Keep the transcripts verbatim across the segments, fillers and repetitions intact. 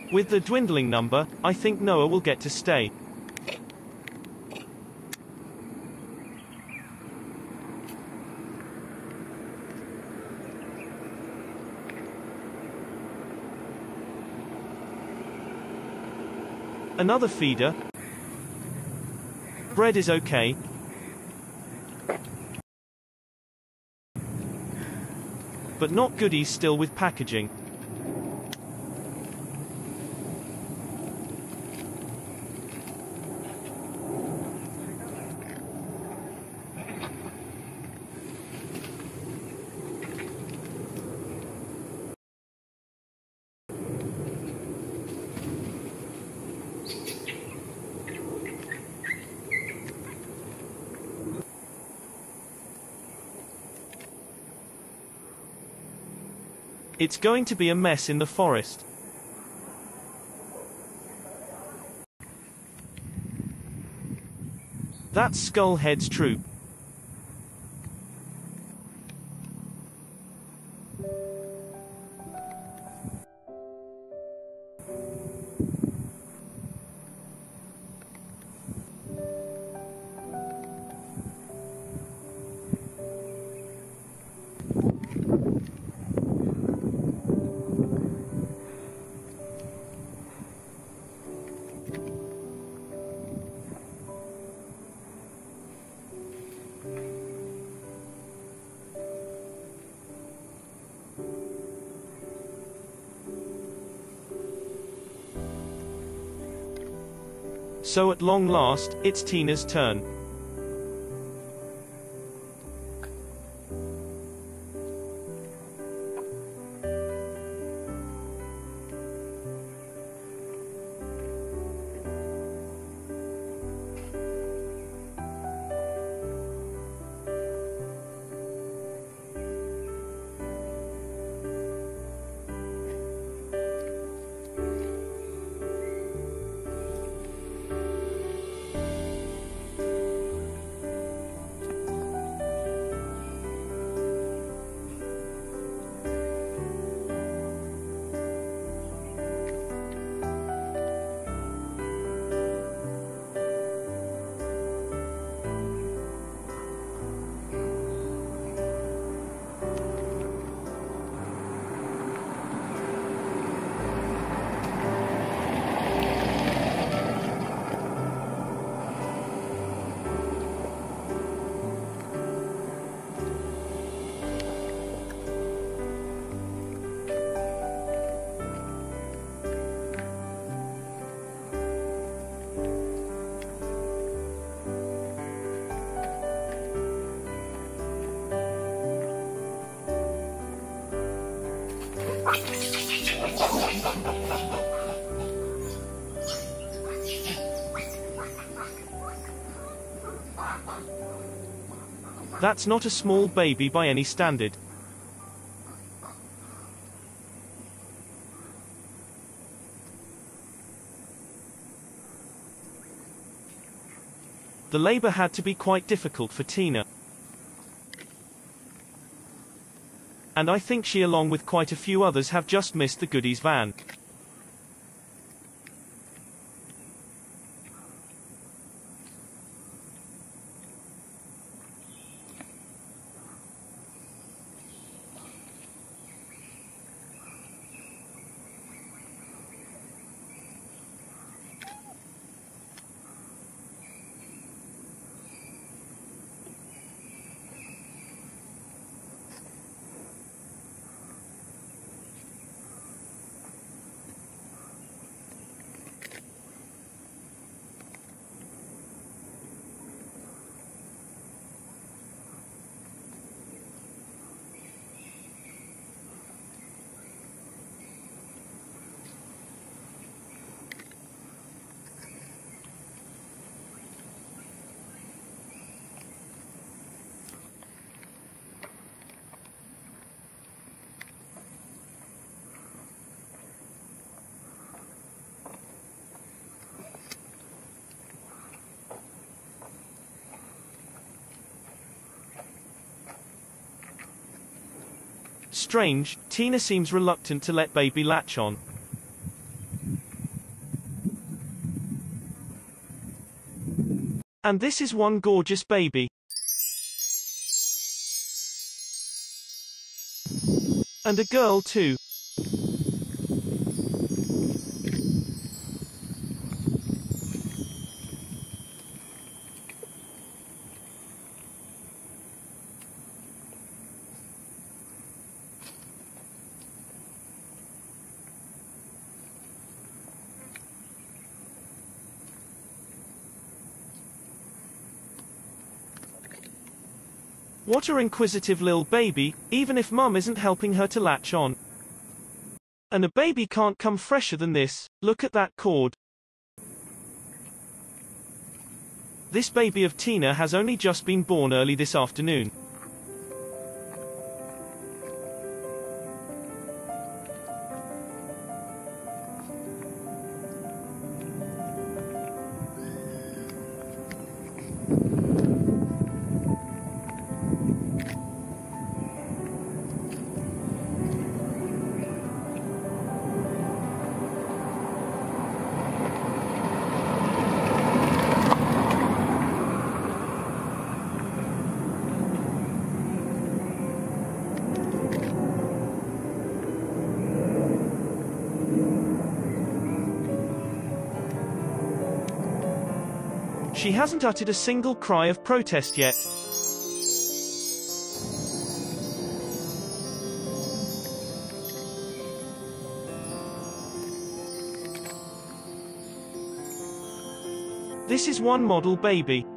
With the dwindling number, I think Noah will get to stay. Another feeder. Bread is okay. But not goodies, still with packaging. It's going to be a mess in the forest. That's Skullhead's troop. So at long last, it's Tina's turn. That's not a small baby by any standard. The labor had to be quite difficult for Tina. And I think she, along with quite a few others, have just missed the goodies van. Strange, Tina seems reluctant to let baby latch on. And this is one gorgeous baby. And a girl too. What a inquisitive lil baby, even if mum isn't helping her to latch on. And a baby can't come fresher than this, look at that cord. This baby of Tina has only just been born early this afternoon. She hasn't uttered a single cry of protest yet. This is one model baby.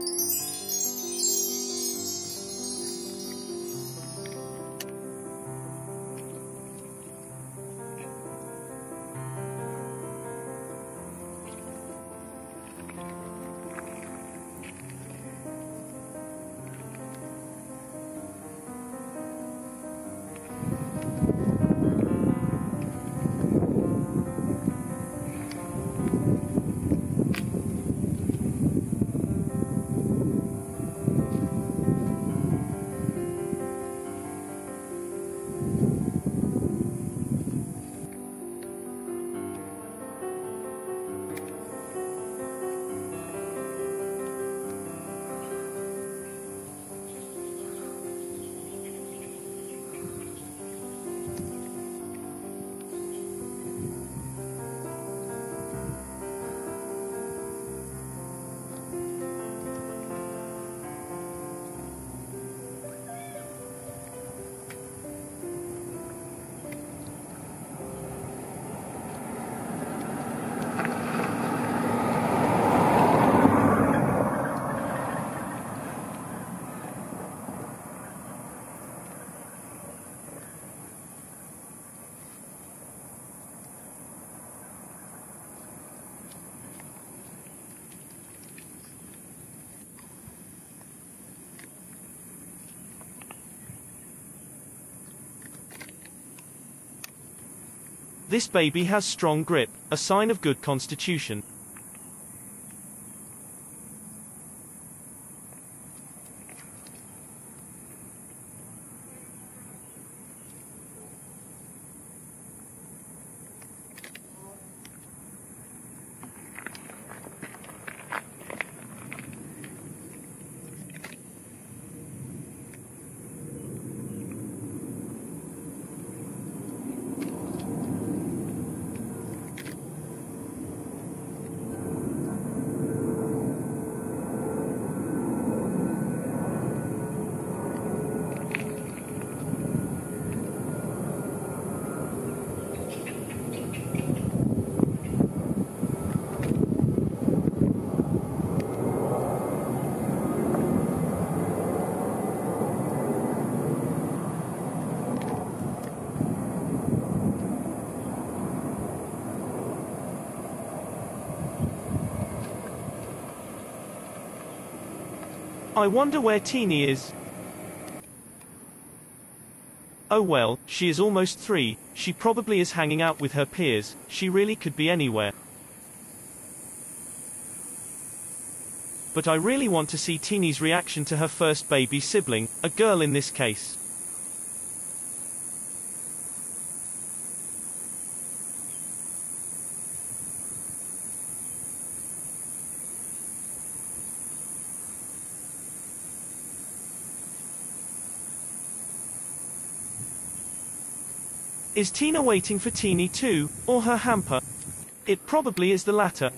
This baby has strong grip, a sign of good constitution. I wonder where Teeny is. Oh well, she is almost three, she probably is hanging out with her peers, she really could be anywhere. But I really want to see Teeny's reaction to her first baby sibling, a girl in this case. Is Tina waiting for Teeny too, or her hamper? It probably is the latter.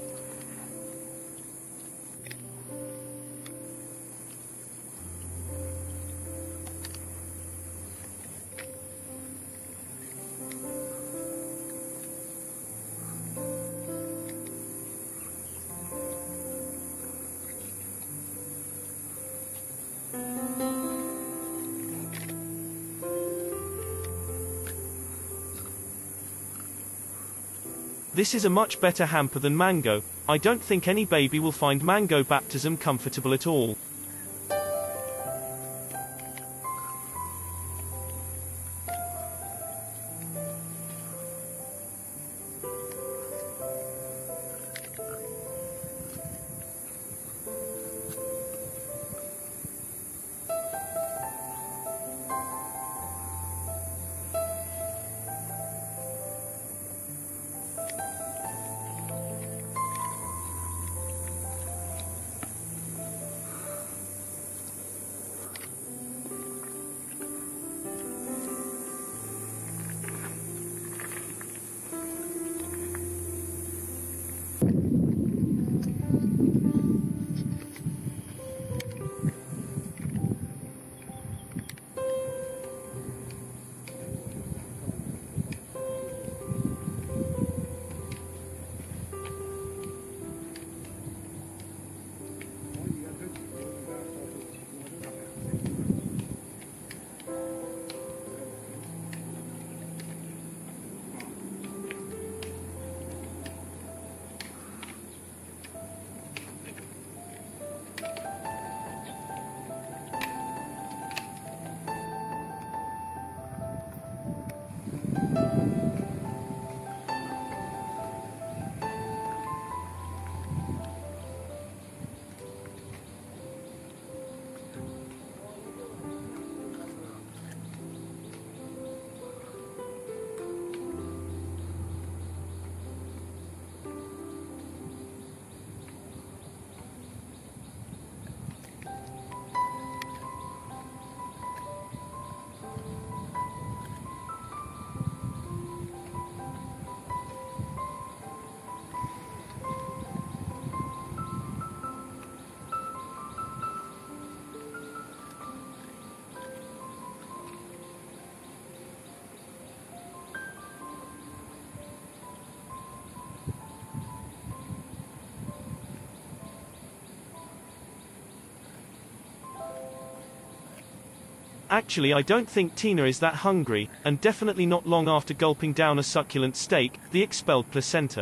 This is a much better hamper than Mango. I don't think any baby will find Mango baptism comfortable at all. Actually, I don't think Tina is that hungry, and definitely not long after gulping down a succulent steak, the expelled placenta.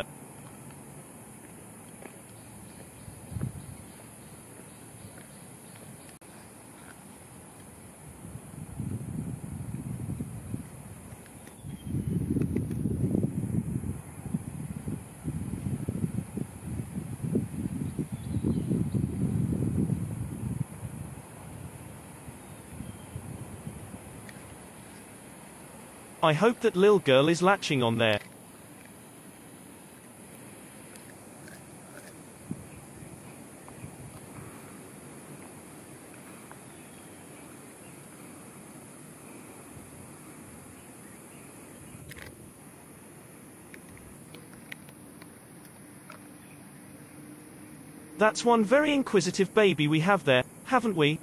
I hope that Lil Girl is latching on there. That's one very inquisitive baby we have there, haven't we?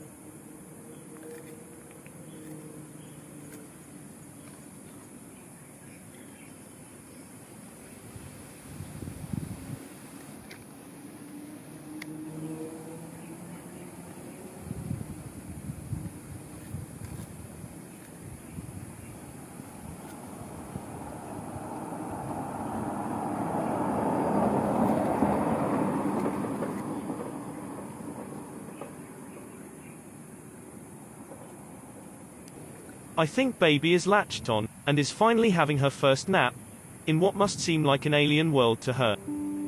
I think baby is latched on, and is finally having her first nap, in what must seem like an alien world to her.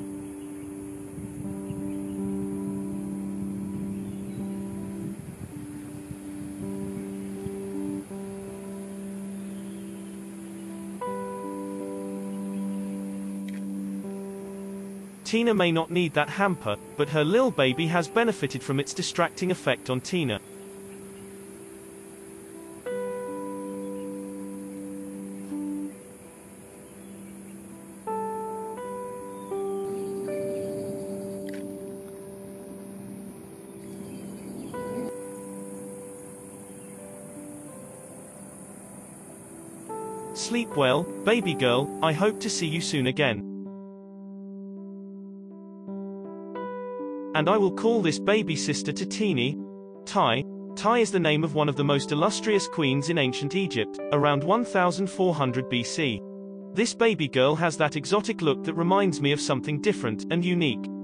Tina may not need that hamper, but her lil baby has benefited from its distracting effect on Tina. Sleep well, baby girl, I hope to see you soon again. And I will call this baby sister to Teeny. Tai. Tai is the name of one of the most illustrious queens in ancient Egypt, around one thousand four hundred B C. This baby girl has that exotic look that reminds me of something different and unique.